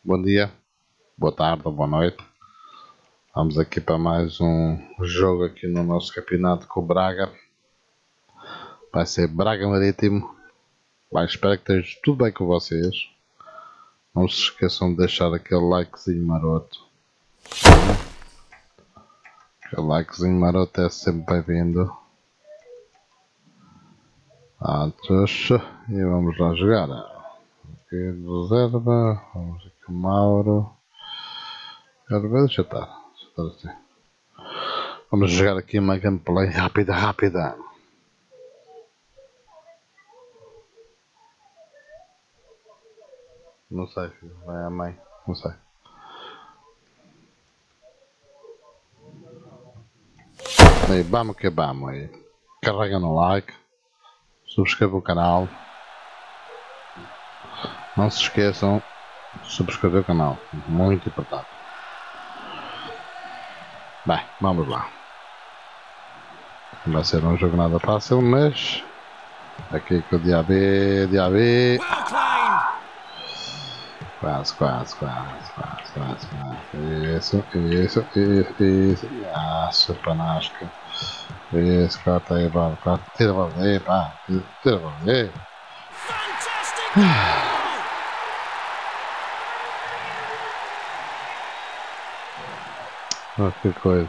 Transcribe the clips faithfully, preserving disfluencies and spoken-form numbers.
bom dia, boa tarde ou boa noite. Vamos aqui para mais um jogo aqui no nosso campeonato com o Braga. Vai ser Braga Marítimo. Vai, espero que esteja tudo bem com vocês. Não se esqueçam de deixar aquele likezinho maroto. Aquele likezinho maroto é sempre bem-vindo. Antes, e vamos lá jogar. Aqui reserva, vamos aqui o Mauro. Quero ver, deixa estar, deixa estar assim. Vamos jogar aqui uma gameplay rápida, rápida. Não sei, filho, vai a mãe, não sei. Aí, vamos que vamos aí. Carrega no like, subscreva o canal. Não se esqueçam de subscrever o canal, muito importante. Bem, vamos lá. Não vai ser um jogo nada fácil, mas aqui com o Diaby, Diaby. Quase, quase, quase, quase, quase, quase. Isso, isso, isso, isso. Nossa, panasca. Isso, corta aí, bola, corta. Tira a bola aí, pá. Tira a bola aí. Oh, que coisa.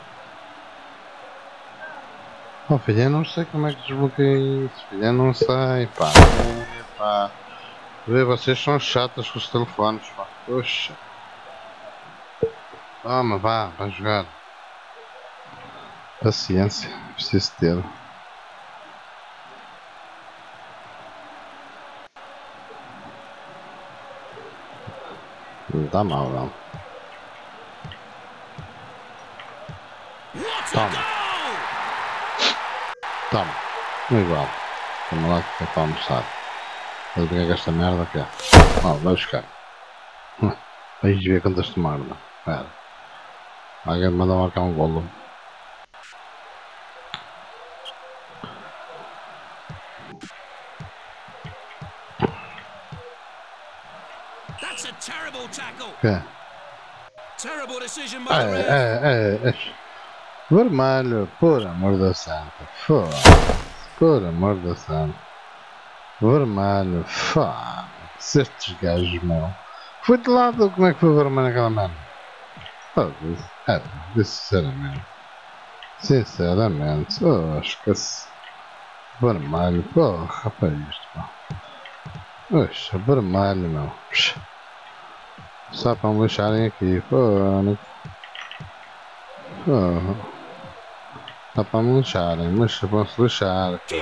Oh, filha, eu não sei como é que desbloqueei isso, filha, eu não sei, pá. É, pá. Vê, vocês são chatas com os telefones, pá. Poxa. Toma, vá, vai jogar. Paciência, preciso ter. Não dá mal, não. Toma. Toma. Não igual. Toma lá que é para almoçar. Vou pegar esta merda aqui. Ó, vai buscar. Vais ver quantas de merda. Espera. Alguém me mandou marcar um golo. Que? É, é, é, é. Vermelho, por amor da santa. Foda-se. Por amor da santa. Vermelho, foda-se. Estes gajos, meu. Foi de lado, como é que foi vermelho aquela merda? Foda-se. É, sinceramente. Sinceramente. Oh, esquece. Vermelho, porra, para isto, pá. Oxa, vermelho, meu. Só para me lixarem aqui, foda-se. Oh. Só para me lixarem, mas vão-se lixar aqui.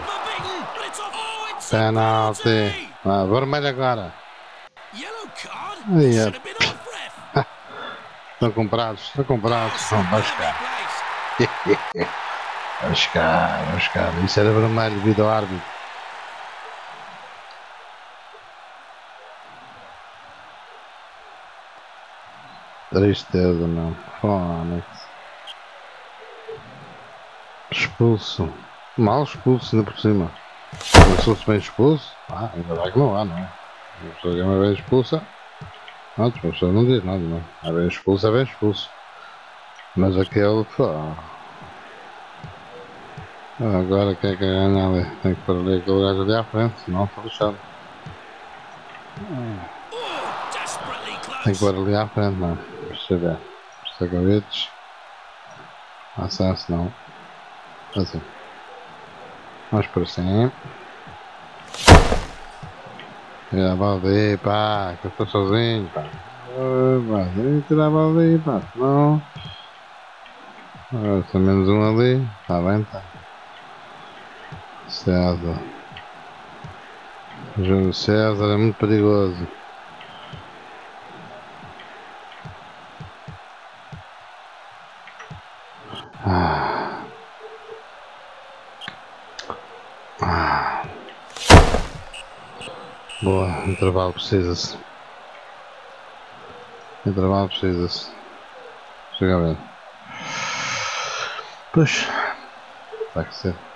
Penalty. Ah, vermelho agora. Aí, é. Estão comprados, estão comprados. Não, vai buscar. Vai buscar, vai buscar. Isso era vermelho devido ao árbitro. Tristeza, não. Fónix. Expulso. Mal expulso, ainda por cima. Mas se fosse bem expulso, ah, ainda vai que não há, não é? A pessoa que é bem expulsa, não, a pessoa não diz nada, não. É bem expulso, é bem expulso. Mas aquele, pô. Agora quem é que ganha ali? Tem que pôr ali aquele gajo ali à frente, senão está lixado. Tem que pôr ali à frente, não. Deixa eu ver. Stakovic. Acesso, não. Assim. Vamos por assim. Tira a bola daí, pá, que eu estou sozinho, pá. Vai, tem que tirar a bola daí, pá, senão. Agora tem menos um ali, está bem, tá. César. Júlio César é muito perigoso. Ah. Ah. Boa, intervalo precisa-se. Intervalo precisa-se. Chega a ver. Pois. Está que ser.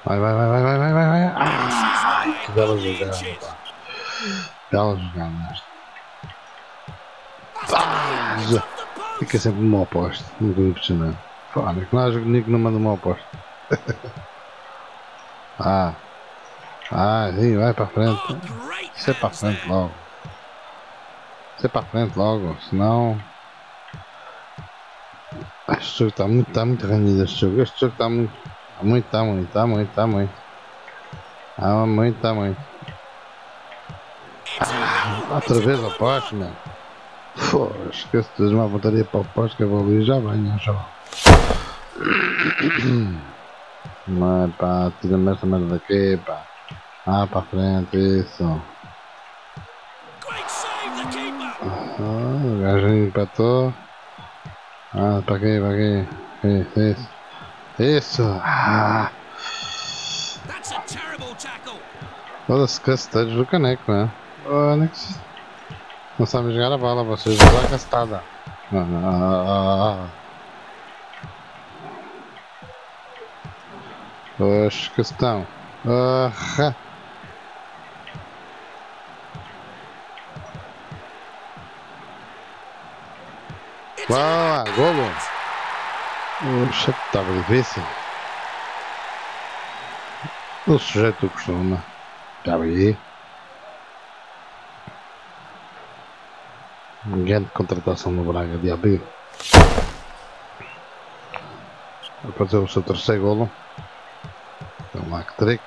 Vai, vai, vai, vai, vai, vai, vai, vai. Ai, que bela jogada, pá. Bela jogada nesta. Ah, já. Fica sempre no mau oposto. Muito impressionante. Fala, que não há jogo que não manda no mau oposto. Ah. Ah, sim, vai para a frente. Isso é para a frente logo. Isso é para a frente logo, senão. Este jogo está muito, está muito renhido. Este jogo, este jogo está muito. Está muito, está muito, está muito, está muito. Está muito, está muito. Ah, outra vez ao poste, meu. Pô, esquece de uma pontaria para o poste que eu vou ali e já venho, chaval. Não é pá, tira-me esta merda daqui, pá. Ah, para a frente, isso. Ah, o gajo empatou. Ah, para aqui, para aqui. Isso, isso. Isso. Ah. Foda-se, caceteiros do caneco, né? Olha que não sabem jogar a bola, vocês usam a cacetada. Ah, ah, ah. Oxe, que estão. Ah, Boa, golo. Oxe, estava difícil. O sujeito costuma. Já vi. Grande contratação no Braga de abril. Vai fazer o seu terceiro golo. É um hack-trick.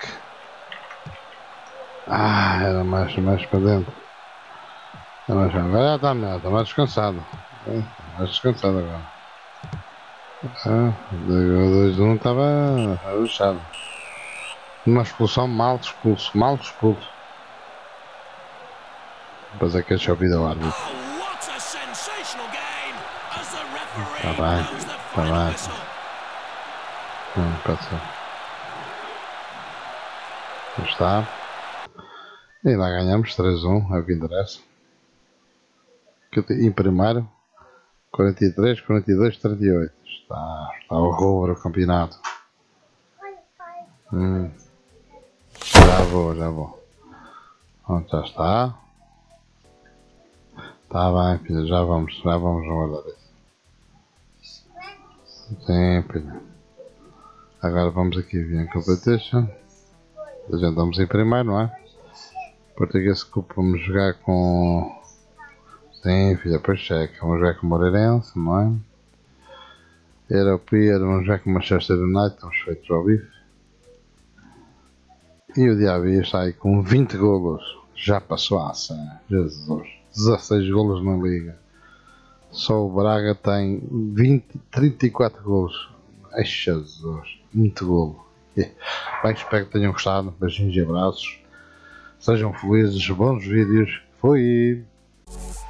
Ah, era mais, mais para dentro. Era mais, agora já está melhor, está mais descansado. Está mais descansado agora. Ah, o dois um estava lixado. Uma expulsão mal expulso, mal expulso. Depois é que achou a vida ao árbitro. Está bem, está bem. Não, pode ser. Está. E lá ganhamos três a um, é o que interessa. Em primeiro, quarenta e três, quarenta e dois, trinta e oito. Está, está o horror o campeonato. Hum. Já vou, já vou. Pronto, já está. Está bem, filha, já vamos, já vamos guardar isso. Sim, filha. Agora vamos aqui vir em competition. Já estamos em primeiro, não é? Português Cup, vamos jogar com. Sim, filha, pois checa. Vamos jogar com o Moreirense, não é? Europeia, vamos jogar com o Manchester United, estamos feitos ao bife. E o Diaby está aí com vinte golos. Já passou a ação. Jesus. dezasseis golos na liga. Só o Braga tem vinte, trinta e quatro golos. Ai, Jesus. Muito golo. Bem, espero que tenham gostado. Beijinhos e abraços. Sejam felizes. Bons vídeos. Fui.